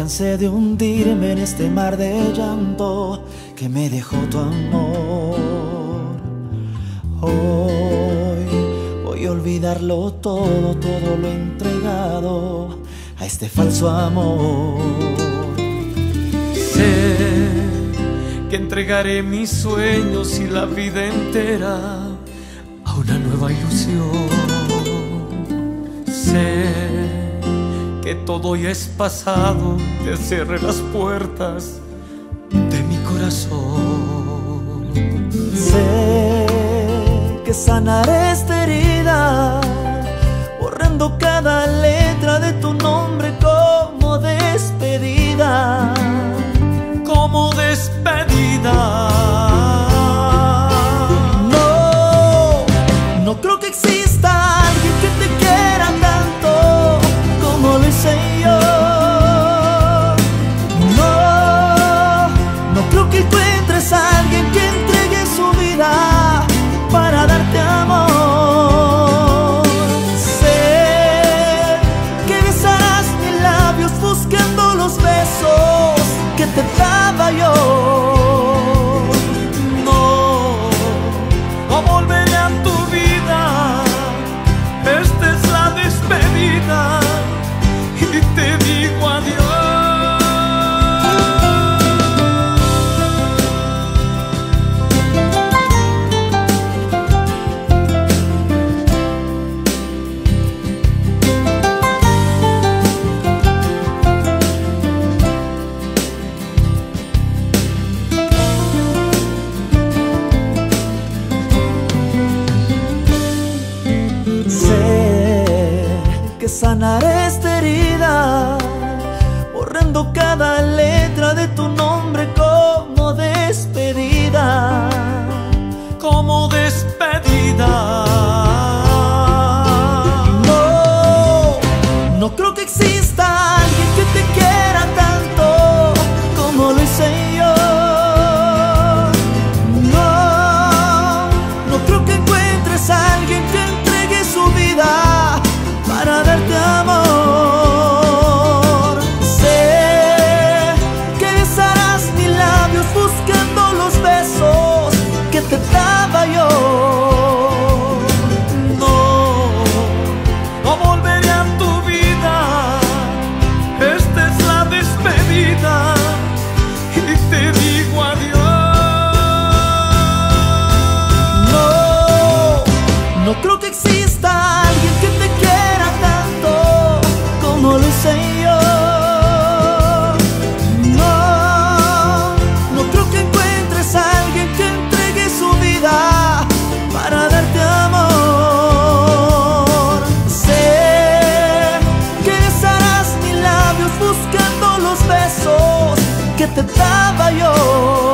cansé de hundirme en este mar de llanto que me dejó tu amor. Hoy voy a olvidarlo todo, todo lo entregado a este falso amor. Sé que entregaré mis sueños y la vida entera a una nueva ilusión. Sé que todo ya es pasado, te cerré las puertas de mi corazón. Sé que sanaré esta herida, borrando cada letra de tu nombre como despedida. Como despedida. No, no creo que exista alguien que te quiera tanto como lo hice yo. No, no creo que encuentres a alguien que entregue su vida para darte amor. Sé que besarás mis labios buscando los besos que te daba yo. No, no volveré a tu vida. Esta es la despedida y te digo adiós. Que sanaré esta herida, borrando cada letra de tu nombre como despedida. Como despedida. No, no creo que exista alguien que te quiera tanto como lo hice yo. No, no creo que encuentres a alguien que entregue su vida para darte amor. Sé que besarás mis labios buscando los besos que te daba yo. No, no volveré a tu vida. Esta es la despedida y te digo adiós. No, no creo que exista alguien que te quiera tanto como lo hice yo. No, no creo que encuentres a alguien que entregue su vida para darte amor. Sé que besarás mis labios buscando los besos que te daba yo.